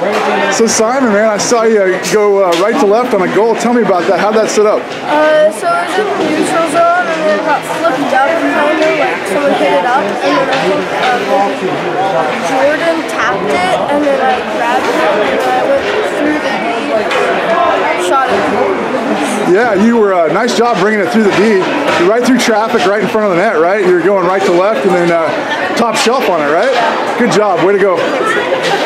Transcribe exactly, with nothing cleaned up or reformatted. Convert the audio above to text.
So Simon, man, I saw you go uh, right to left on a goal. Tell me about that. How'd that set up? Uh, so it was in the neutral zone, and then it got flipped up, kind of like someone hit it up, and then I think um, Jordan tapped it, and then I grabbed it, and then I went through the D, shot it. Yeah, you were, uh, nice job bringing it through the D. You're right through traffic, right in front of the net, right? You're going right to left, and then uh, top shelf on it, right? Good job. Way to go.